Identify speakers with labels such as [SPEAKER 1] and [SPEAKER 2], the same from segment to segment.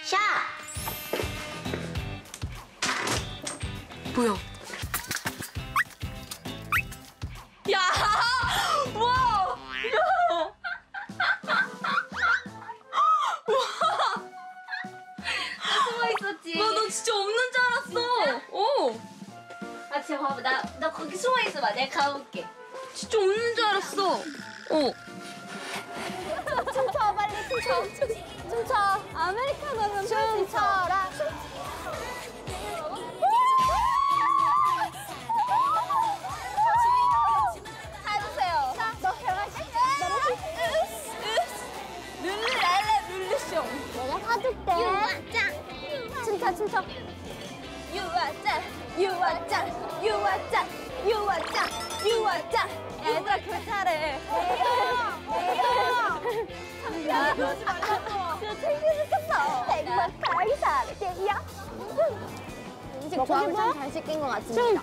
[SPEAKER 1] 샤!
[SPEAKER 2] 뭐야? 야! 와! 야!
[SPEAKER 1] 숨어 있었지.
[SPEAKER 2] 나 너 진짜 없는 줄 알았어. 어.
[SPEAKER 1] 아 지금 봐봐. 나 거기 숨어 있어봐. 내가 가볼게.
[SPEAKER 2] 진짜 없는 줄 알았어. 어.
[SPEAKER 3] 춤춰 빨리 춤춰. 춤춰. 아메리카노는 춤춰라. 해주세요. 자, 너 들어갈게. 룰루랄레 룰루쇼. 내가 사줄게.
[SPEAKER 1] 유화짱.
[SPEAKER 3] 춤춰. 유화짱. 얘들아 교차래. 야, 그러지 말라고. 챙겨주겠어. 백만 달살게요. 음식 조합이 잘 시킨 것 같습니다.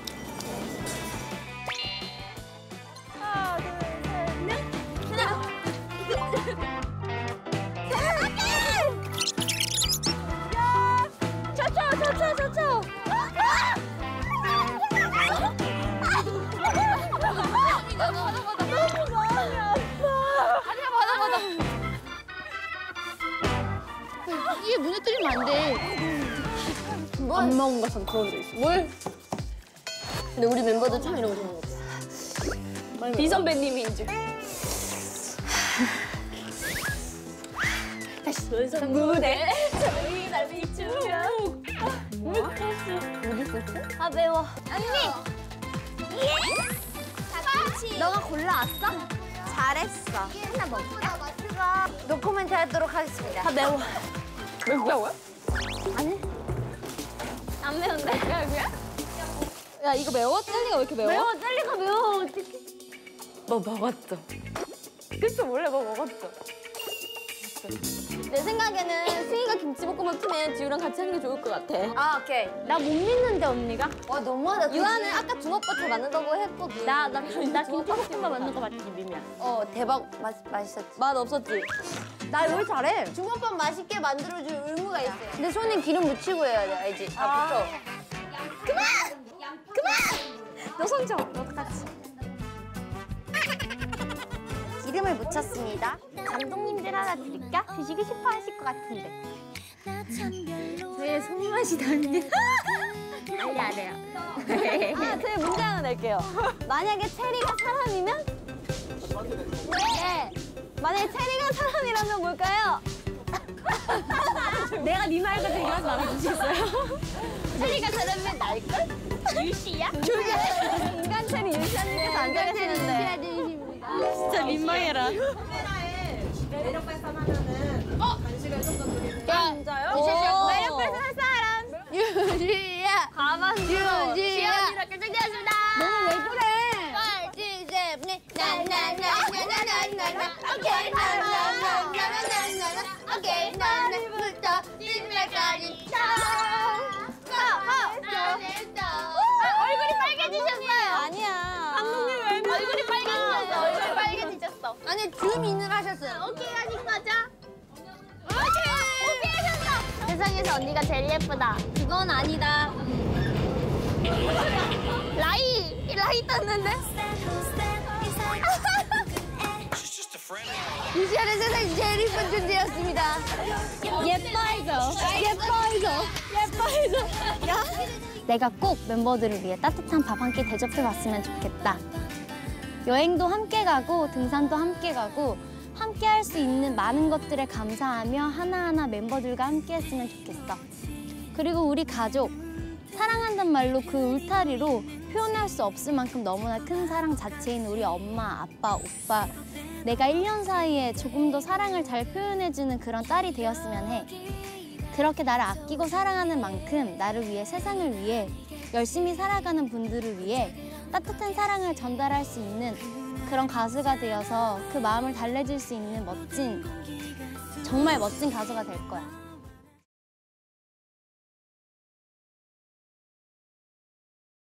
[SPEAKER 3] 하나, 둘, 셋, 넷. 야! 쳐!
[SPEAKER 2] 이게 무너뜨리면 안 돼. 안 먹은 것처럼 그런 데 있어. 뭘?
[SPEAKER 1] 근데 우리 멤버들 참 이런 거 좋아하는 거 없어.
[SPEAKER 2] 비 선배님인 줄. 다시 무대 저기 날 비추면.
[SPEAKER 3] 아 매워. 언니. 너가 골라왔어? 잘했어. 하나 먹자. 노코멘트 하도록 하겠습니다.
[SPEAKER 2] 다 매워. 매워요?
[SPEAKER 3] 아니? 안 매운데?
[SPEAKER 2] 야 이거 매워? 젤리가 왜 이렇게 매워?
[SPEAKER 3] 매워. 젤리가 매워. 어떡해.
[SPEAKER 2] 너 먹었죠? 그쵸 원래 너 먹었죠?
[SPEAKER 3] 내 생각에는 승희가 김치볶음밥 팀에 지우랑 같이 하는 게 좋을 것 같아.
[SPEAKER 1] 아 오케이.
[SPEAKER 3] 나 못 믿는데 언니가?
[SPEAKER 1] 와 너무하다.
[SPEAKER 3] 유아는 아까 중오빠 잘 만든다고 했거든. 나 김치볶음밥 만든 거 맞지, 미미야?
[SPEAKER 1] 대박 맛있었지.
[SPEAKER 3] 맛 없었지?
[SPEAKER 1] 나 요리 잘해. 중국밥 맛있게 만들어줄 의무가 있어요. 근데 손에 기름 묻히고 해야 돼, 알지? 다 붙어.
[SPEAKER 3] 너 손 줘. 너 같이. 기름을 묻혔습니다. 감독님들 하나 드릴까? 드시고 싶어 하실 것 같은데.
[SPEAKER 1] 저의 손맛이 다른데.
[SPEAKER 3] 빨리 안 해요. 저희 문제 하나 낼게요. 만약에 체리가 사람이면? 네. 만약에 체리가 사람이라면 뭘까요?
[SPEAKER 2] 내가 네 말과 대결해서 말해주시겠어요?
[SPEAKER 3] 체리가 사람이면 날걸? 유시야? 인간 체리 유시아님께서 안 계시는데.
[SPEAKER 2] 진짜 민망해라.
[SPEAKER 4] 매력 발산하면은 간식을 좀 더 드리는.
[SPEAKER 3] 야,
[SPEAKER 1] 진짜요?
[SPEAKER 3] 매력 발산할 사람.
[SPEAKER 1] 유지야.
[SPEAKER 3] 가만
[SPEAKER 1] 유지야.
[SPEAKER 3] 이렇게 생겼습니다.
[SPEAKER 1] 너는 왜 그래?
[SPEAKER 3] 5, 6, 7, 8. 나나나나나나나나. 오케이. 나나나나나나나. 오케이. 나나부터 신발까지 얼굴이 빨개지셨어요. 아니야. 감독님 얼굴이 빨개지셨어. 얼굴이 빨개지셨어.
[SPEAKER 1] 아니 줌인을 하셨어요.
[SPEAKER 3] 오케이 하신 거죠? 오케이 하셨어. 세상에서 언니가 제일 예쁘다. 그건 아니다. 라이 떴는데?
[SPEAKER 1] 유지아는 세상 제일 이쁜 존재였습니다.
[SPEAKER 3] 예뻐이죠. 내가 꼭 멤버들을 위해 따뜻한 밥 한 끼 대접해 봤으면 좋겠다. 여행도 함께 가고 등산도 함께 가고 함께 할 수 있는 많은 것들에 감사하며 하나하나 멤버들과 함께 했으면 좋겠어. 그리고 우리 가족, 사랑한단 말로 그 울타리로 표현할 수 없을 만큼 너무나 큰 사랑 자체인 우리 엄마, 아빠, 오빠. 내가 1년 사이에 조금 더 사랑을 잘 표현해주는 그런 딸이 되었으면 해. 그렇게 나를 아끼고 사랑하는 만큼 나를 위해, 세상을 위해 열심히 살아가는 분들을 위해 따뜻한 사랑을 전달할 수 있는 그런 가수가 되어서 그 마음을 달래줄 수 있는 정말 멋진 가수가 될 거야.